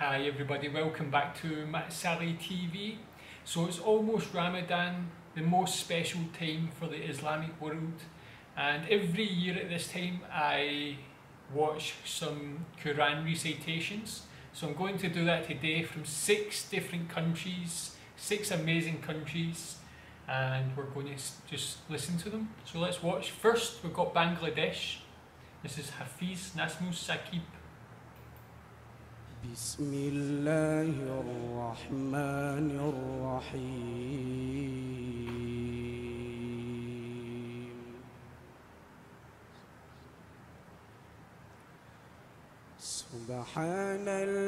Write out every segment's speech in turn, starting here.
Hi everybody, welcome back to Matt Sally TV. So it's almost Ramadan, the most special time for the Islamic world, and every year at this time I watch some Quran recitations. So I'm going to do that today from 6 different countries, 6 amazing countries, and we're going to just listen to them. So let's watch. First we've got Bangladesh. This is Hafiz Nasmus Saqib. بسم الله الرحمن الرحيم سبحان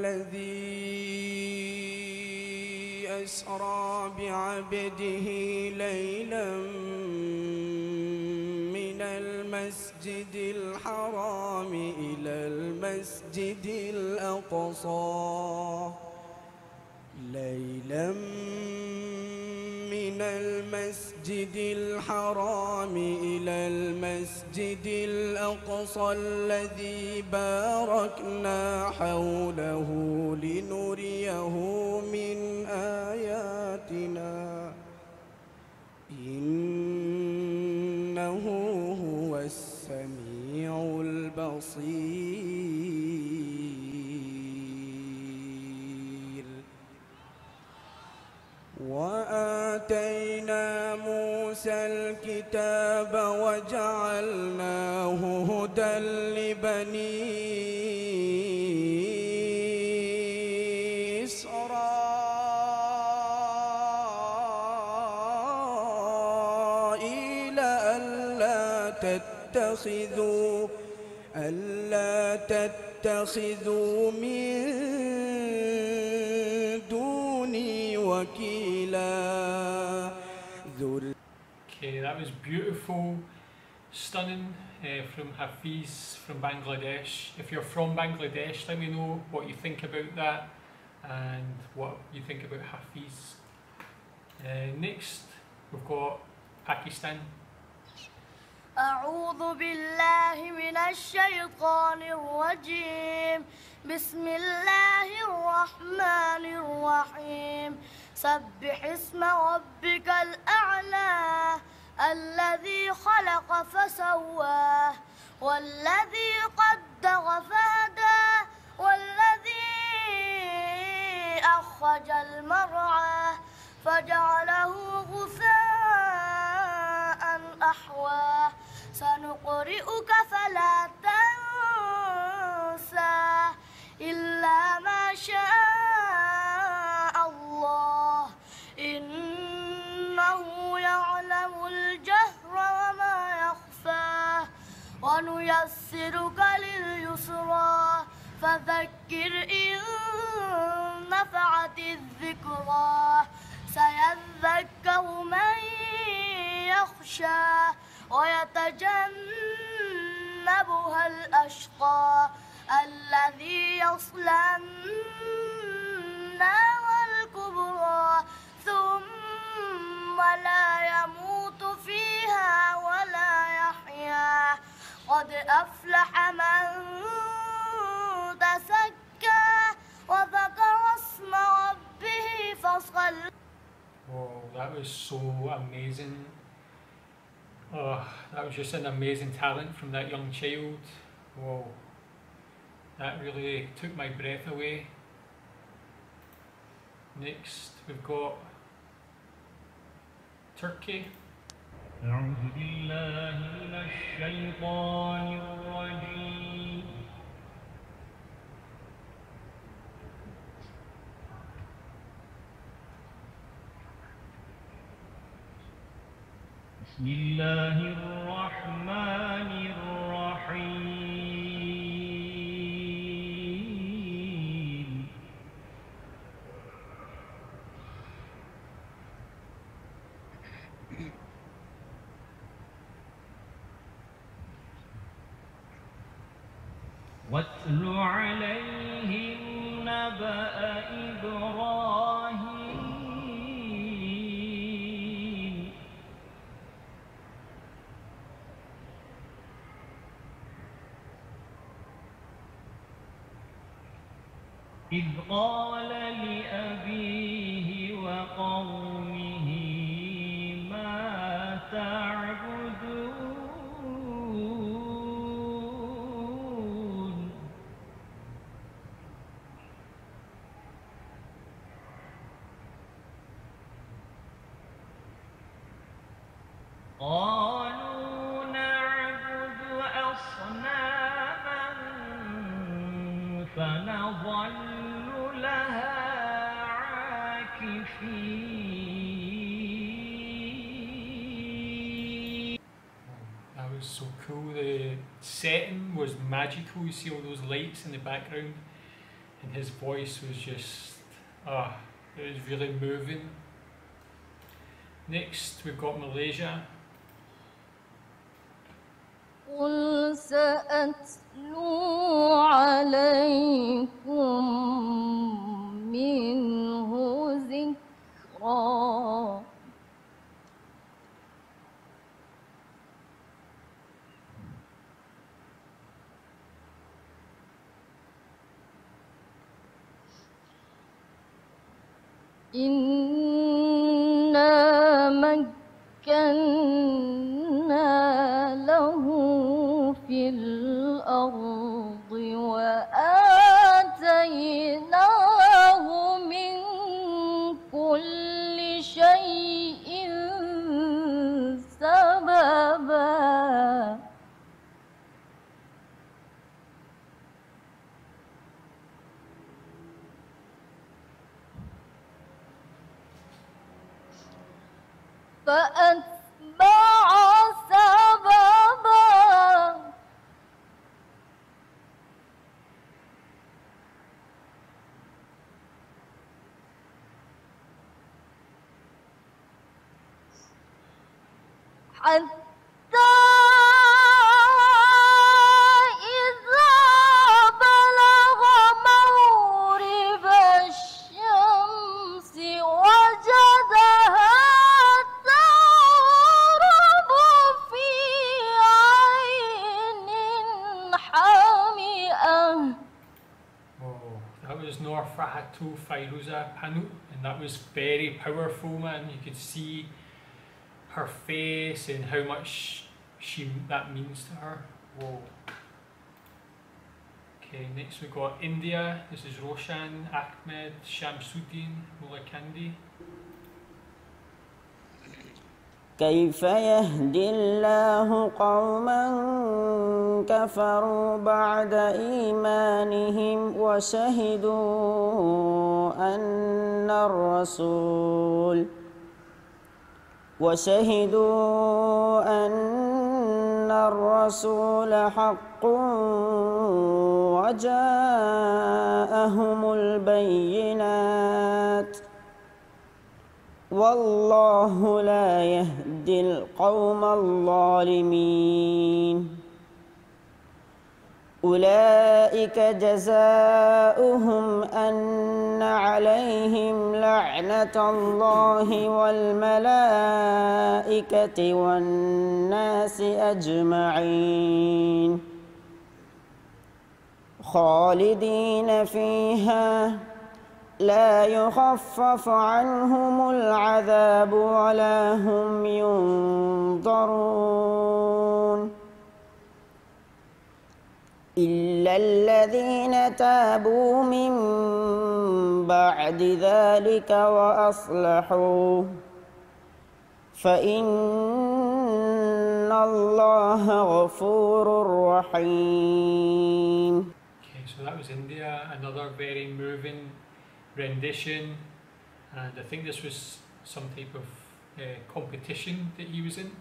الذي أسرى بعبده ليلا من المسجد الحرام إلى المسجد الأقصى ليلا من المسجد الحرام إلى المسجد الأقصى الذي باركنا حوله لنريه من آياتنا إنه هو السميع البصير وآتينا موسى الكتاب وجعلناه هدى لبني إسرائيل ألا تتخذوا من دوني وكيلا. Okay, that was beautiful, stunning from Hafiz from Bangladesh. If you're from Bangladesh, let me know what you think about that and what you think about Hafiz. Next, we've got Pakistan. أعوذ بالله من الشيطان الرجيم بسم الله الرحمن الرحيم سبح اسم ربك الأعلى الذي خلق فسواه والذي قدر فهدى والذي أخرج المرعى فجعله غثاء أحواه سنقرئك فلا تنسى إلا ما شاء الله إنه يعلم الجهر وما يخفى ونيسرك لليسرى فذكر إن نفعت الذكرى سيذكر من يخشى ويتجنبها الأشقى الذي يصلى النار الكبرى ثم لا يموت فيها ولا يحيا قد أفلح من تزكى وذكر اسم ربه فصلى. Whoa, that was so amazing. Oh, that was just an amazing talent from that young child. Whoa, that really took my breath away. Next, we've got Turkey. أعوذ بالله من الشيطان الرجيم بسم الله الرحمن الرحيم واتل عليهم نبأ إبراهيم إذ قال لأبيه وقومه ما تعبدون قالوا نعبد أصناما فنظل لها عاكفين. That was so cool. The setting was magical. You see all those lights in the background, and his voice was just, it was really moving. Next, we've got Malaysia. قل سأتلو عليكم منه ذكرا إنا مكنا له في الأرض وآتيناه من كل شيء سببا فأتبع سببا حتى إذا بلغ مغرب الشمس وجدها تغرب في عين حامئة. Oh, that was Nur Farhatu Fairuza Panu, and that was very powerful, man. You could see her face and how much that means to her. Whoa. Okay, next we got India. This is Roshan Ahmed Shamsuddin Mulakandi. كيف يهدي الله قوما كفروا بعد إيمانهم وشهدوا أن الرسول حق وجاءهم البينات والله لا يهدي القوم الظالمين أولئك جزاؤهم أن عليهم لعنة الله والملائكة والناس أجمعين خالدين فيها لا يخفف عنهم العذاب ولا هم ينظرون إلا الذين تابوا من بعد ذلك وأصلحوا فإن الله غفور رحيم. Okay, so that was India, another very moving rendition, and I think this was some type of competition that he was in.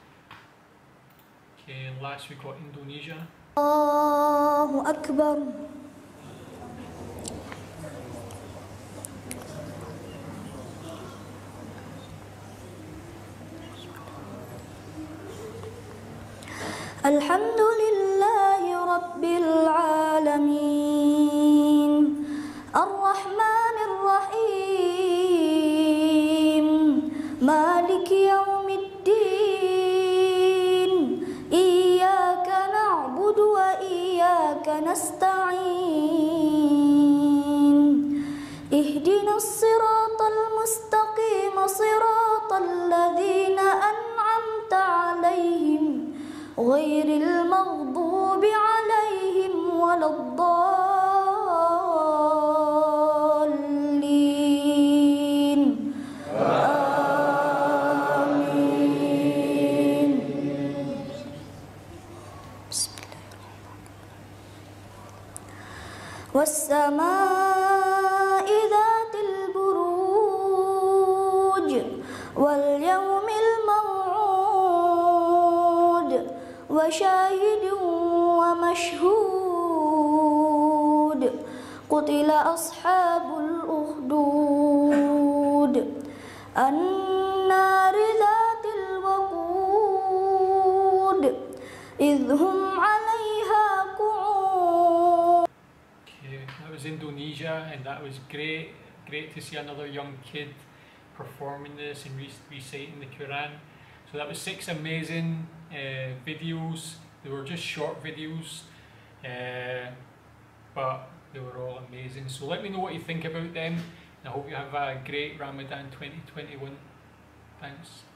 Okay, and last we got Indonesia. الله أكبر. الحمد لله رب العالمين الرحمن الرحيم مالك يوم الدين إياك نعبد وإياك نستعين غير المغضوب عليهم ولا الضالين آمين. بسم الله الرحمن الرحيم. والسماء ذات البروج واليوم الموعود وشاهد ومشهود قتل أصحاب الأخدود النار ذات الوقود إذ هم عليها قعود. Okay, that was Indonesia, and that was great. Great to see another young kid performing this and reciting the Quran. So that was 6 amazing videos. They were just short videos, but they were all amazing. So let me know what you think about them. I hope you have a great Ramadan 2021. Thanks.